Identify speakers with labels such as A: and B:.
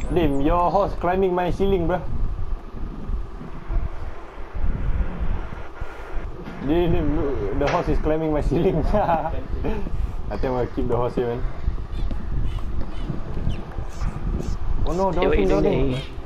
A: Dim, your horse climbing my ceiling, bro. Dim, the horse is climbing my ceiling. I think I'm gonna keep the horse here, man. Oh no,
B: Hey, what are you doing
A: dolphin.
B: there?